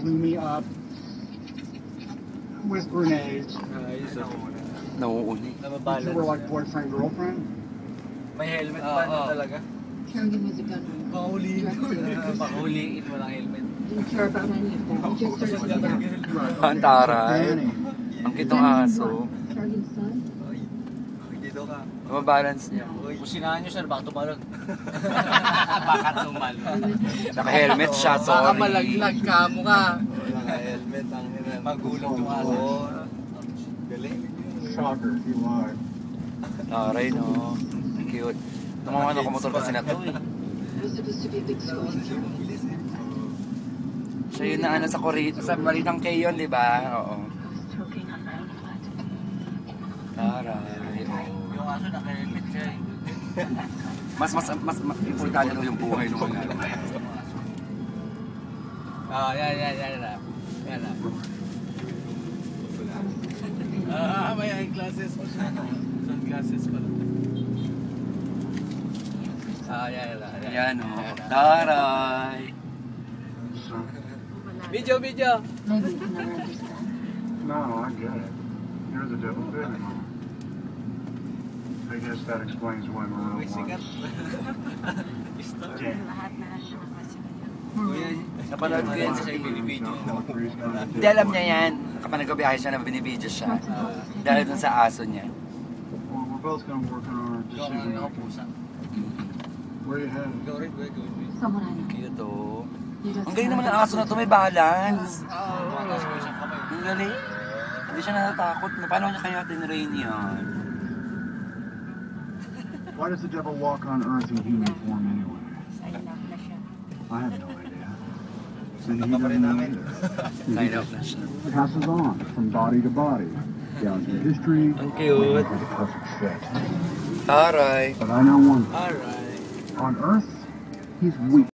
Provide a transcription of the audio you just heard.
blew me up with grenades. Nauuni. You were like boyfriend, girlfriend? May helmet ba na talaga? Carrying him with a gun. Pakuliin mo lang helmet. Didn't care about any of that. He just started getting out. Ang taray. Ang kitong aso. Carrying son? Dito ka. Mabalance niya. Kung sinahan nyo sir, baka tumalon. Baka tumalon. Naka-helmet siya, sorry. Baka malaglag ka mo ka. Naka-helmet ang magulang yung aso. Galing. Shocker, you lied. Taray, no. Cute. Namamano kumotor kasi na to eh. Was supposed to be a big school. Siya yun na ano sa Korea, sa Balitang K yun, di ba? Oo. Taray. Yung aso naka-helmet siya eh. Mas importante daw yung buhay nung mga ano. Yan na. May eyeglasses pa siya. Sunglasses pala. Ayan o. Taray. Video! Maybe you can never understand. No, I get it. You're the devil baby mama. I guess that explains why Marilla May sikat. Napanood ko yan sa binibidyo. Hindi alam niya yan. Kapag nagkabiyahe siya na binibidyo siya. Dahil dun sa aso niya. Well, we're both going to work on our decision making. Where you headed? Go rin. Someone I know. Cute o. He doesn't Ang galing naman ng have aso na to, may balance. Matas ko isang kamay. Ang galing. Hindi siya natatakot. Paano niya kaya tinrain yan? Why does the devil walk on Earth in human form anyway? I have no idea. And he doesn't know either. Sign up na siya. It passes on from body to body, down through history. Ang cute. The perfect fit. Taray. But I know one thing. Alright. On Earth, he's weak.